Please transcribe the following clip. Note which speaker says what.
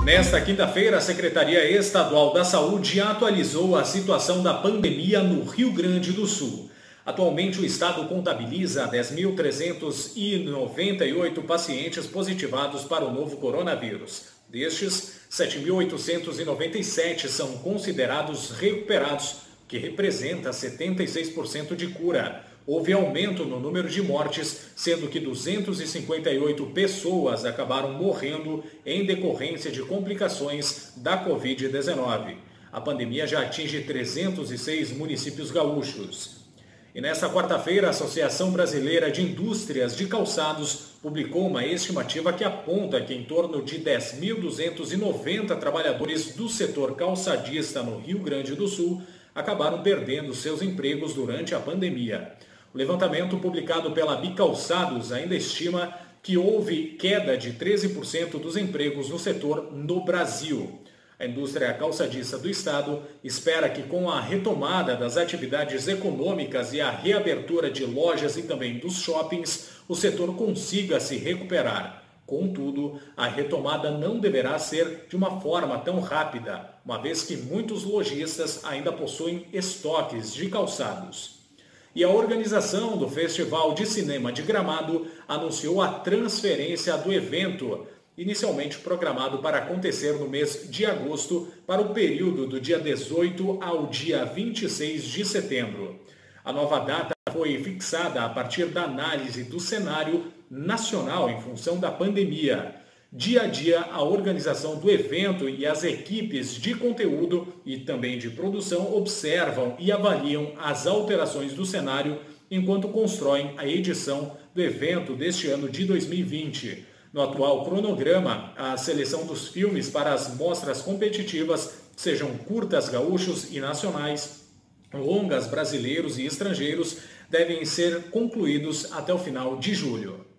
Speaker 1: Nesta quinta-feira, a Secretaria Estadual da Saúde atualizou a situação da pandemia no Rio Grande do Sul. Atualmente, o estado contabiliza 10.398 pacientes positivados para o novo coronavírus. Destes, 7.897 são considerados recuperados, que representa 76% de cura. Houve aumento no número de mortes, sendo que 258 pessoas acabaram morrendo em decorrência de complicações da Covid-19. A pandemia já atinge 306 municípios gaúchos. E nesta quarta-feira, a Associação Brasileira de Indústrias de Calçados publicou uma estimativa que aponta que em torno de 10.290 trabalhadores do setor calçadista no Rio Grande do Sul acabaram perdendo seus empregos durante a pandemia. O levantamento publicado pela Bicalçados ainda estima que houve queda de 13% dos empregos no setor no Brasil. A indústria calçadista do estado espera que com a retomada das atividades econômicas e a reabertura de lojas e também dos shoppings, o setor consiga se recuperar. Contudo, a retomada não deverá ser de uma forma tão rápida, uma vez que muitos lojistas ainda possuem estoques de calçados. E a organização do Festival de Cinema de Gramado anunciou a transferência do evento, inicialmente programado para acontecer no mês de agosto, para o período do dia 18 ao dia 26 de setembro. A nova data foi fixada a partir da análise do cenário nacional em função da pandemia. Dia a dia, a organização do evento e as equipes de conteúdo e também de produção observam e avaliam as alterações do cenário enquanto constroem a edição do evento deste ano de 2020. No atual cronograma, a seleção dos filmes para as mostras competitivas, sejam curtas gaúchos e nacionais, longas brasileiros e estrangeiros, devem ser concluídos até o final de julho.